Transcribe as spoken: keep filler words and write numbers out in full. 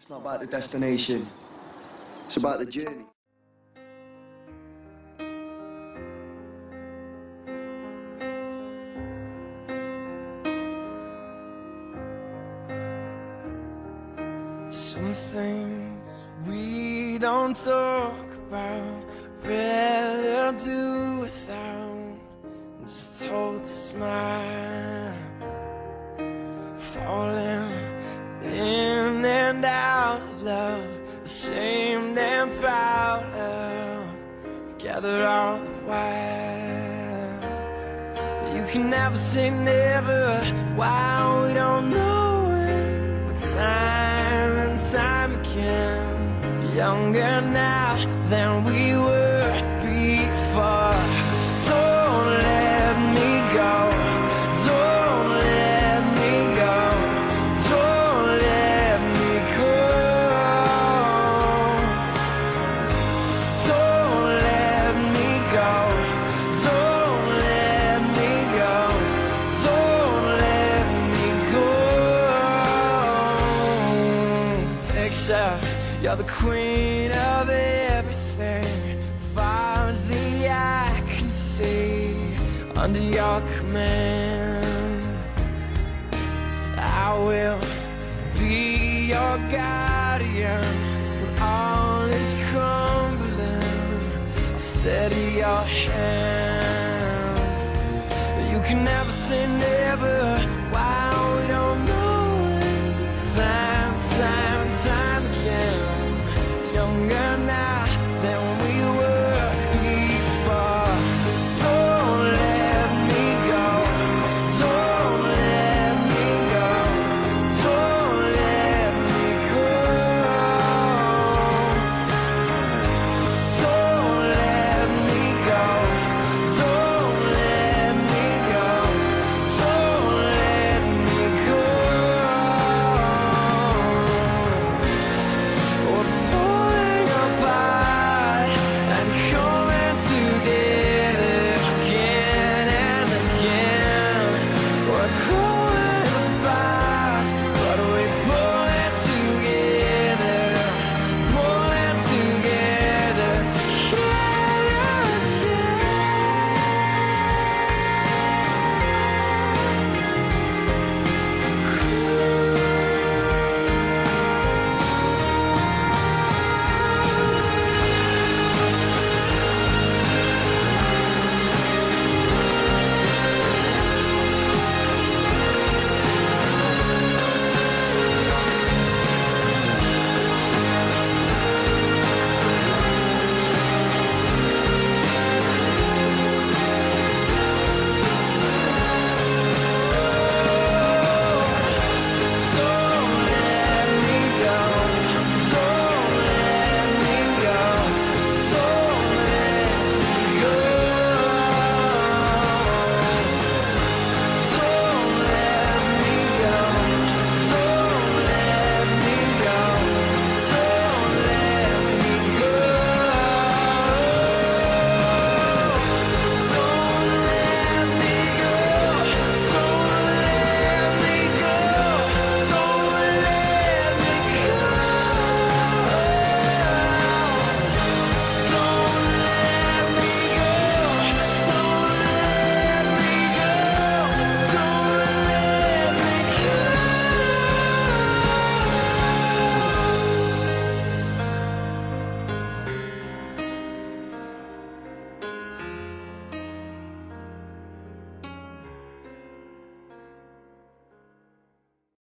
It's not about the destination, it's about the journey. Some things we don't talk about, rather do without. Just hold the smile, falling in and out of love, ashamed and proud of, together all the while. You can never say never while we don't know it, but time and time again, younger now than we were before. Don't let me go, don't let me go, don't let me go, don't let me go, don't let me go, don't let me go. Picture you're the queen of everything, far as the eye can see. Under your command, I will be your guardian. When all is crumbling, I'll steady your hands. You can never say never